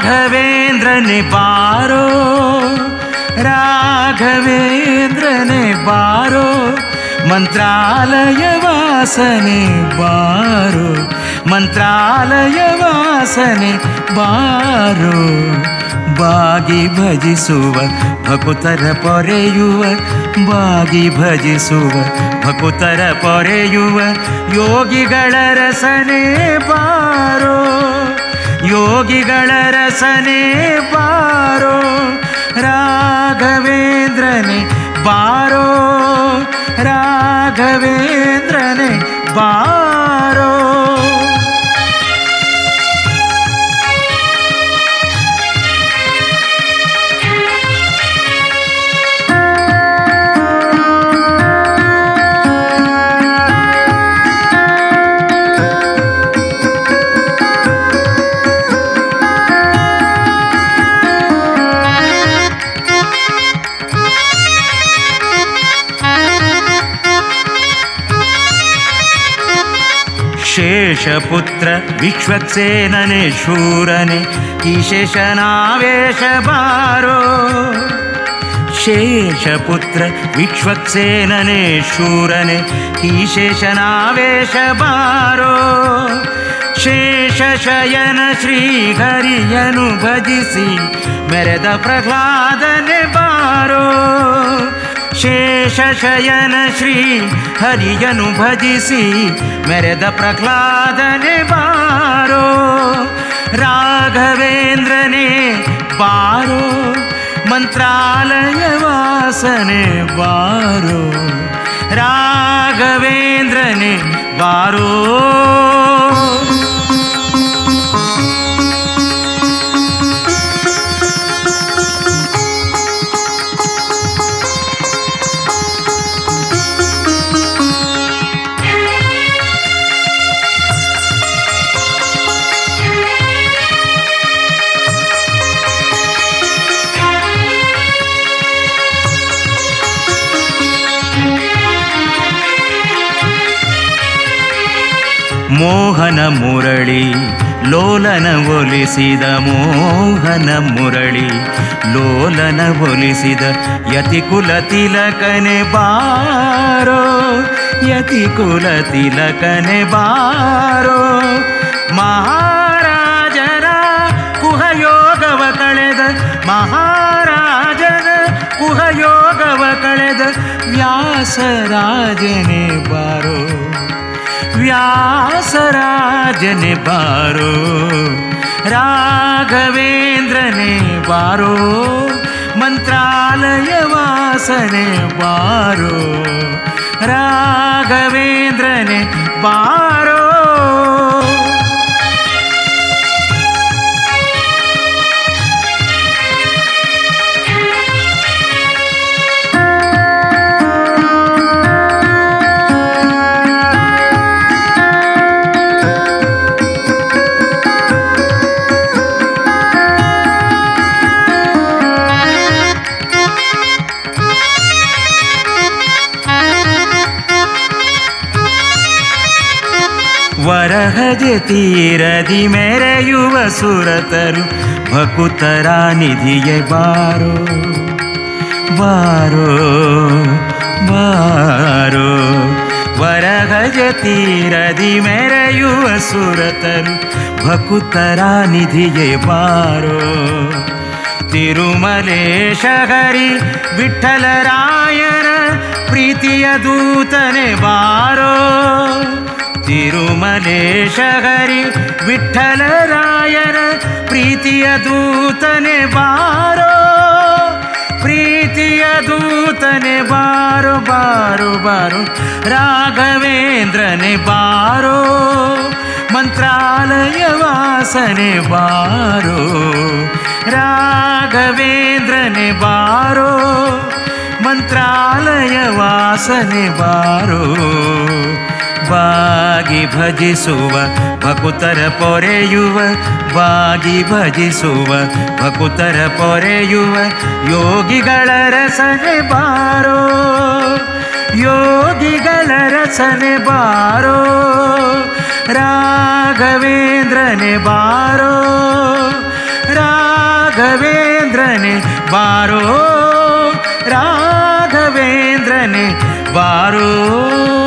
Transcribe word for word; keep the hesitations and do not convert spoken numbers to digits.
ರಾಘವೇಂದ್ರನೇ ಬಾರೋ ರಾಘವೇಂದ್ರನೇ ಬಾರೋ ಮಂತ್ರಾಲಯ ವಾಸನೆ ಬಾರೋ ಮಂತ್ರಾಲಯ ವಾಸನೆ ಬಾರೋ ಬಾಗಿ ಭಜಿಸುವ ಭಕುತರ ಪೊರೆಯುವ ಬಾಗಿ ಭಜಿಸುವ ಭಕುತರ ಪೊರೆಯುವ ಯೋಗಿಗಳ ರಸನೆ ಬಾರೋ ಯೋಗಿಗಳ ರಸನೆ ಬಾರೋ ರಾಘವೇಂದ್ರನೇ ಬಾರೋ ರಾಘವೇಂದ್ರನೇ ಬಾರೋ ಶೇಷಪುತ್ರ ವಿಶ್ವಕ್ಸೇನನೆ ಶೂರನೆ ಈಶೇಷನಾವೇಶ ಬಾರೋ ಶೇಷಪುತ್ರ ವಿಶ್ವಕ್ಸೇನನೆ ಶೂರನೆ ಈಶೇಷನಾವೇಶ ಬಾರೋ ಶೇಷಶಯನ ಶ್ರೀಹರಿಯನು ಭಜಿಸಿ ಮೆರೆದ ಪ್ರಹ್ಲಾದನೆ ಬಾರೋ ಶೇಷಶಯನ ಶ್ರೀ ಹರಿಯನು ಭಜಿಸಿ ಮೆರೆದ ಪ್ರಹ್ಲಾದನೆ ಬಾರೋ ರಾಘವೇಂದ್ರನೇ ಬಾರೋ ಮಂತ್ರಾಲಯ ವಾಸನೆ ಬಾರೋ ರಾಘವೇಂದ್ರನೇ ಬಾರೋ ಮೋಹನ ಮುರಳಿ ಲೋಲನ ಒಲಿಸಿದ ಮೋಹನ ಮುರಳಿ ಲೋಲನ ಒಲಿಸಿದ ಯತಿಕುಲ ತಿಲಕನೆ ಬಾರೋ ಯತಿಕುಲ ತಿಲಕನೆ ಬಾರೋ ಮಹಾರಾಜನ ಕುಹಯೋಗವ ಕಳೆದ ಮಹಾರಾಜನ ಕುಹಯೋಗವ ಕಳೆದ ವ್ಯಾಸರಾಜನೇ ಬಾರೋ ವ್ಯಾಸರಾಜನೆ ಬಾರೋ ರಾಘವೇಂದ್ರನೇ ಬಾರೋ ಮಂತ್ರಾಲಯ ವಾಸನೆ ಬಾರೋ ರಾಘವೇಂದ್ರನೇ ಬಾರೋ ವರಹಜ ತೀರದಿ ಮೆರೆಯುವ ಸುರತರು ಭಕುತರ ನಿಧಿಗೆ ಬಾರೋ ಬಾರೋ ಬಾರೋ ವರಹಜ ತೀರದಿ ಮೆರೆಯುವ ಸುರತರು ಭಕುತರ ನಿಧಿಗೆ ಬಾರೋ ತಿರುಮಲೇಶ ಹರಿ ವಿಠ್ಠಲರಾಯನ ಪ್ರೀತಿಯ ದೂತನೆ ಬಾರೋ ತಿರುಮಲೇಶ ಹರಿ ವಿಠ್ಠಲರಾಯನ ಪ್ರೀತಿಯ ದೂತನೆ ಬಾರೋ ಪ್ರೀತಿಯ ದೂತನೆ ಬಾರೋ ಬಾರೋ ಬಾರೋ ರಾಘವೇಂದ್ರನೆ ಬಾರೋ ಮಂತ್ರಾಲಯ ವಾಸನೆ ಬಾರೋ ರಾಘವೇಂದ್ರನೆ ಬಾರೋ ಮಂತ್ರಾಲಯ ವಾಸನೆ ಬಾರೋ ಬಾಗಿ ಭಜಿಸುವ ಭಕುತರ ಪೊರೆಯುವ ಬಾಗಿ ಭಜಿಸುವ ಭಕುತರ ಪೊರೆಯುವ ಯೋಗಿಗಳ ರಸನೆ ಬಾರೋ ಯೋಗಿಗಳ ರಸನೆ ಬಾರೋ ರಾಘವೇಂದ್ರನೆ ಬಾರೋ ರಾ ರಾಘವೇಂದ್ರನೇ ಬಾರೋ ರಾಘವೇಂದ್ರನೇ ಬಾರೋ.